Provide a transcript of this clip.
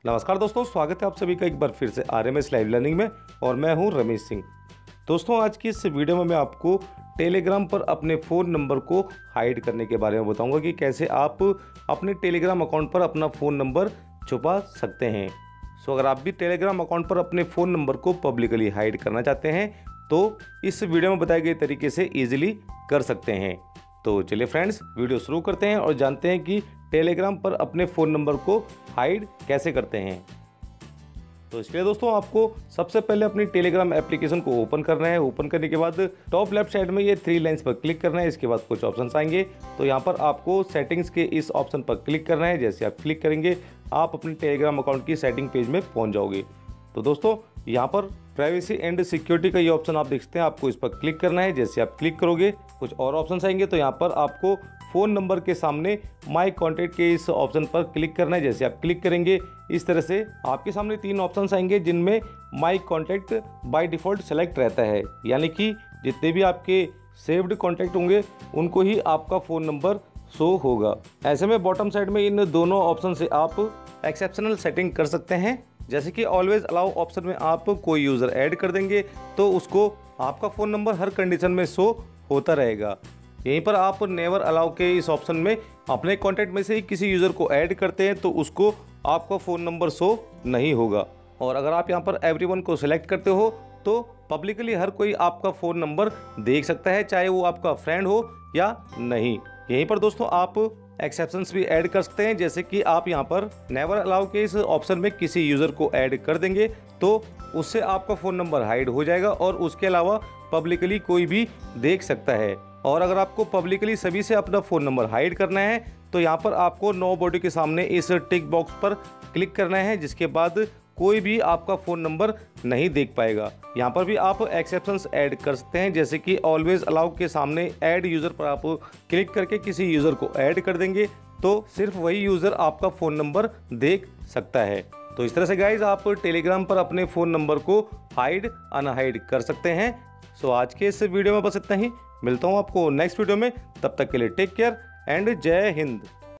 नमस्कार दोस्तों, स्वागत है आप सभी का एक बार फिर से आरएमएस लाइव लर्निंग में और मैं हूं रमेश सिंह। दोस्तों, आज की इस वीडियो में मैं आपको टेलीग्राम पर अपने फ़ोन नंबर को हाइड करने के बारे में बताऊंगा कि कैसे आप अपने टेलीग्राम अकाउंट पर अपना फ़ोन नंबर छुपा सकते हैं। अगर आप भी टेलीग्राम अकाउंट पर अपने फ़ोन नंबर को पब्लिकली हाइड करना चाहते हैं तो इस वीडियो में बताए गए तरीके से ईजिली कर सकते हैं। तो चलिए फ्रेंड्स, वीडियो शुरू करते हैं और जानते हैं कि टेलीग्राम पर अपने फ़ोन नंबर को हाइड कैसे करते हैं। तो इसके लिए दोस्तों आपको सबसे पहले अपनी टेलीग्राम एप्लीकेशन को ओपन करना है। ओपन करने के बाद टॉप लेफ्ट साइड में ये 3 लाइन्स पर क्लिक करना है। इसके बाद कुछ ऑप्शंस आएंगे, तो यहाँ पर आपको सेटिंग्स के इस ऑप्शन पर क्लिक करना है। जैसे आप क्लिक करेंगे आप अपने टेलीग्राम अकाउंट की सेटिंग पेज में पहुँच जाओगे। तो दोस्तों यहाँ पर प्राइवेसी एंड सिक्योरिटी का ये ऑप्शन आप देखते हैं, आपको इस पर क्लिक करना है। जैसे आप क्लिक करोगे कुछ और ऑप्शंस आएंगे, तो यहाँ पर आपको फ़ोन नंबर के सामने माई कॉन्टैक्ट के इस ऑप्शन पर क्लिक करना है। जैसे आप क्लिक करेंगे इस तरह से आपके सामने 3 ऑप्शंस आएंगे जिनमें my contact by default select रहता है, यानी कि जितने भी आपके सेव्ड कॉन्टैक्ट होंगे उनको ही आपका फ़ोन नंबर शो होगा। ऐसे में बॉटम साइड में इन दोनों ऑप्शन से आप एक्सेप्शनल सेटिंग कर सकते हैं। जैसे कि ऑलवेज अलाउ ऑप्शन में आप कोई यूज़र ऐड कर देंगे तो उसको आपका फ़ोन नंबर हर कंडीशन में शो होता रहेगा। यहीं पर आप नेवर अलाउ के इस ऑप्शन में अपने कॉन्टैक्ट में से ही किसी यूज़र को ऐड करते हैं तो उसको आपका फ़ोन नंबर शो नहीं होगा। और अगर आप यहाँ पर एवरीवन को सिलेक्ट करते हो तो पब्लिकली हर कोई आपका फ़ोन नंबर देख सकता है, चाहे वो आपका फ्रेंड हो या नहीं। यहीं पर दोस्तों आप एक्सेप्शंस भी ऐड कर सकते हैं। जैसे कि आप यहाँ पर नेवर अलाउ के इस ऑप्शन में किसी यूज़र को ऐड कर देंगे तो उससे आपका फ़ोन नंबर हाइड हो जाएगा और उसके अलावा पब्लिकली कोई भी देख सकता है। और अगर आपको पब्लिकली सभी से अपना फ़ोन नंबर हाइड करना है तो यहाँ पर आपको नो बॉडी के सामने इस टिक बॉक्स पर क्लिक करना है, जिसके बाद कोई भी आपका फ़ोन नंबर नहीं देख पाएगा। यहाँ पर भी आप एक्सेप्शंस ऐड कर सकते हैं। जैसे कि ऑलवेज अलाउ के सामने ऐड यूज़र पर आप क्लिक करके किसी यूज़र को ऐड कर देंगे तो सिर्फ वही यूज़र आपका फ़ोन नंबर देख सकता है। तो इस तरह से गाइज आप टेलीग्राम पर अपने फ़ोन नंबर को हाइड अनहाइड कर सकते हैं। आज के इस वीडियो में बस इतना ही। मिलता हूँ आपको नेक्स्ट वीडियो में, तब तक के लिए टेक केयर एंड जय हिंद।